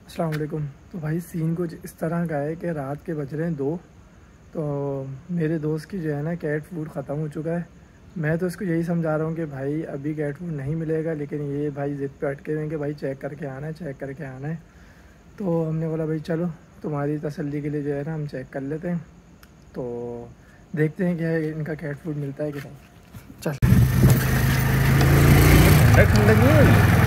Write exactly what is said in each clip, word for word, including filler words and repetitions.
अस्सलाम वालेकुम। तो भाई सीन कुछ इस तरह का है कि रात के बज रहे हैं दो। तो मेरे दोस्त की जो है ना कैट फूड ख़त्म हो चुका है। मैं तो इसको यही समझा रहा हूँ कि भाई अभी कैट फूड नहीं मिलेगा, लेकिन ये भाई ज़िद पे अटके हुए हैं कि भाई चेक करके आना है, चेक करके आना है। तो हमने बोला भाई चलो तुम्हारी तसल्ली के लिए जो है ना हम चेक कर लेते हैं। तो देखते हैं क्या इनका कैट फूड मिलता है कि नहीं। चल ठंडक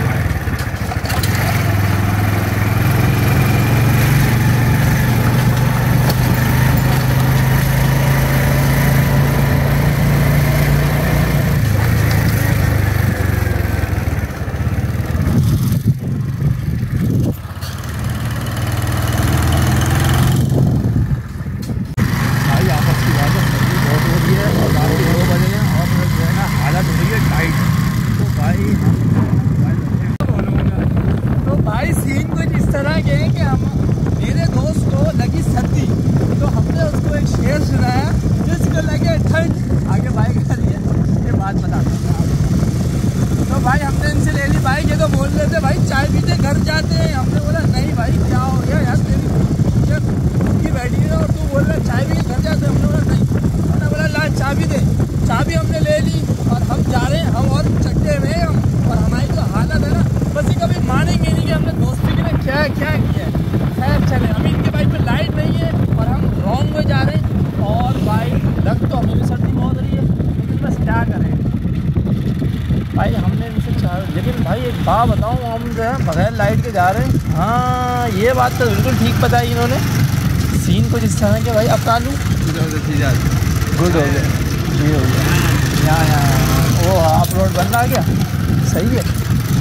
सुनाया जिसको लगे ठंड आगे बाइक आ रही है, ये बात बताता हूँ। तो भाई हमने इनसे ले ली बाइक। ये तो बोल रहे थे भाई चाय पीते घर जाते हैं। हमने बोला नहीं भाई क्या हो गया यार, तेरी बैठी है और तू बोल रहा है चाय पी घर जाते हैं। हमने बोला नहीं, हमने बोला ला चाबी दे। चाबी हमने ले ली और हम जा रहे हैं। हम और चट्टे में हम और हमारी जो हालत है ना, बस ये कभी मानेंगे नहीं कि हमने दोस्ती के लिए क्या क्या किया है। खैर चले, अभी इनके बाइक पे लाइट नहीं है और हम रॉन्ग में जा रहे हैं। और भाई लग तो हमें भी सर्दी बहुत रही है, लेकिन बस क्या करें भाई। हमने इनसे चाह, लेकिन भाई एक बात बताऊँ, हम जो है बगैर लाइट के जा रहे हैं। हाँ ये बात तो बिल्कुल ठीक बताई इन्होंने। सीन कुछ इस तरह के भाई। अब कालू गुड हो गया, ये हो गया यहाँ यहाँ वो आप रोड बंद आ गया, सही है।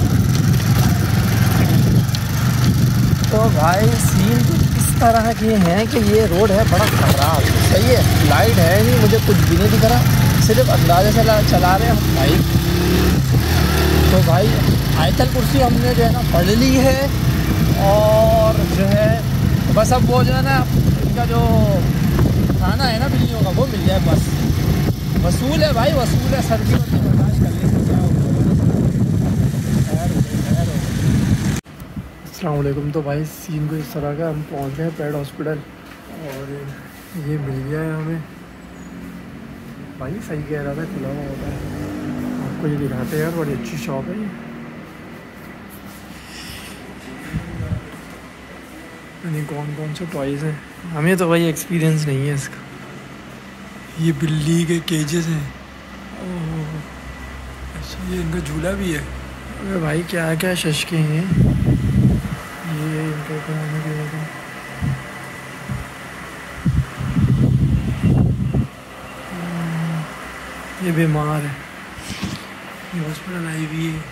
तो भाई सीन कुछ इस तरह के हैं कि ये रोड है बड़ा खराब, सही है। लाइट है नहीं, मुझे कुछ भी नहीं दिख रहा, सिर्फ अंदाजे से चला, चला रहे हैं हम बाइक। तो भाई आयतल कुर्सी हमने जो है ना पढ़ ली है और जो है बस अब वो जो है ना इनका जो खाना है ना बिल्लियों का वो मिल जाए बस। वसूल है भाई, वसूल है। सर्दी वर्दी बर्दाश्त कर लेंगे, क्या अस्सलाम वालेकुम। तो भाई सीन को इस तरह का, हम पहुंच गए पेड हॉस्पिटल और ये मिल गया है हमें। भाई सही कह रहा था, खुला हुआ होता है। आपको ये दिखाते हैं यार, बड़ी अच्छी शॉप है ये। नहीं कौन कौन से टॉयज़ हैं, हमें तो भाई एक्सपीरियंस नहीं है इसका। ये बिल्ली के केजेस हैं। ओह अच्छा, ये इनका झूला भी है। अरे भाई क्या क्या शशके हैं ये इनके खाने के लिए। ये बीमार है, ये हॉस्पिटल आई हुई है।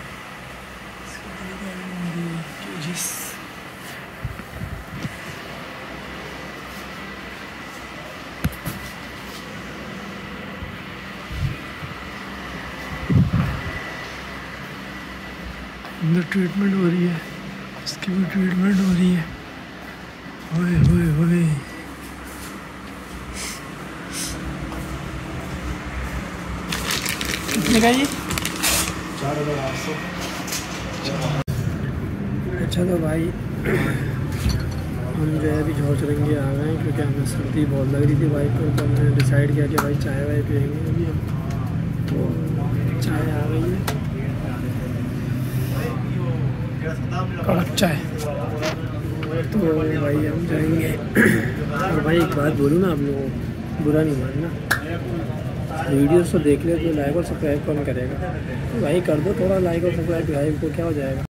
अंदर ट्रीटमेंट हो रही है, इसकी भी ट्रीटमेंट हो रही है। होए होए होए कितने का ये? चार हज़ार आठ सौ। अच्छा तो भाई हम जो है अभी झोचरंगी आ गए हैं, क्योंकि हमें सर्दी बहुत लग रही थी बाइक पर। तो हमने डिसाइड किया कि भाई चाय वाय पियेंगे अभी हम। तो चाय आ गई है, कड़क चाय। तो भाई हम जाएंगे। और भाई एक बात बोलूँ ना, आप लोगों को बुरा नहीं मानना, वीडियोस तो देख ले, तो लाइक और सब्सक्राइब कौन करेगा? तो भाई कर दो थोड़ा लाइक और सब्सक्राइब, भाई को क्या हो जाएगा।